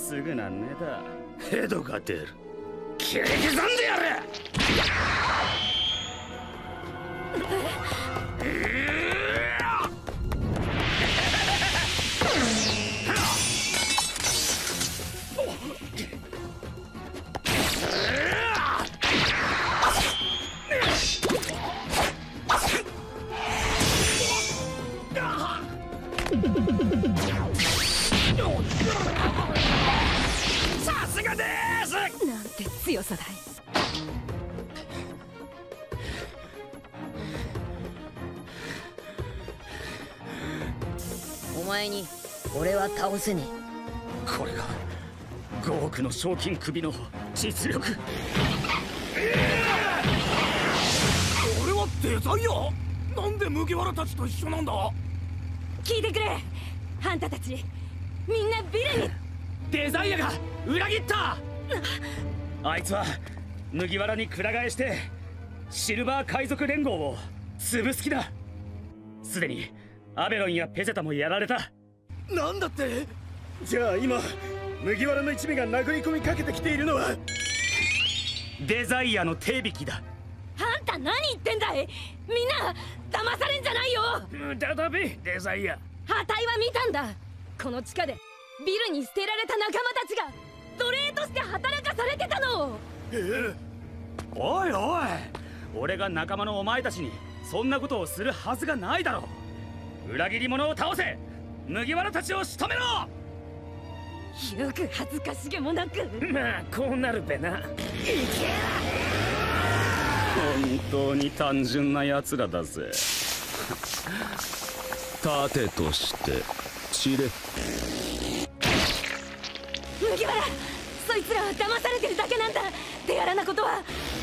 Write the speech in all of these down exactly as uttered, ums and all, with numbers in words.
すぐなんねえだ。 ヘドが出る。切り刻んでやれ。さすがです。 なんて強さだい。 お前に俺は倒せねこれがごおくの賞金首の実力。俺はデザイア。なんで麦わらたちと一緒なんだ。 聞いてくれ、あんたたちみんなビルに。 デザイアが裏切った。あいつは麦わらにくら替えしてシルバー海賊連合を潰す気だ。すでにアベロンやペゼタもやられた。なんだって。じゃあ今麦わらの一味が殴り込みかけてきているのはデザイアの手引きだ。 あんた何言ってんだい。みんな騙されんじゃないよ。 無駄だべデザイア。 あたいは見たんだ。この地下でビルに捨てられた仲間たちが奴隷として働かされてたの。 えおいおい、俺が仲間のお前たちにそんなことをするはずがないだろう。裏切り者を倒せ。麦わらたちを仕留めろ。 よく恥ずかしげもなく。 まあこうなるべな。本当に単純な奴らだぜ。盾として散れ。 麦わら、そいつらは騙されてるだけなんだ。手荒なことは。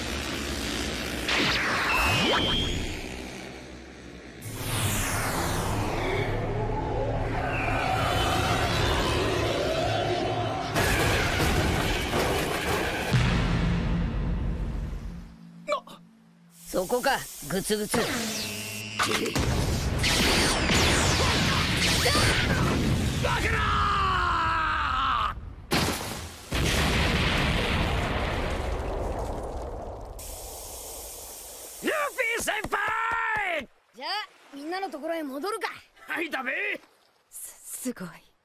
そこかグツグツ。 バカな。ルフィ先輩。 じゃあみんなのところへ戻るか。 はいだべ。 す、すごい。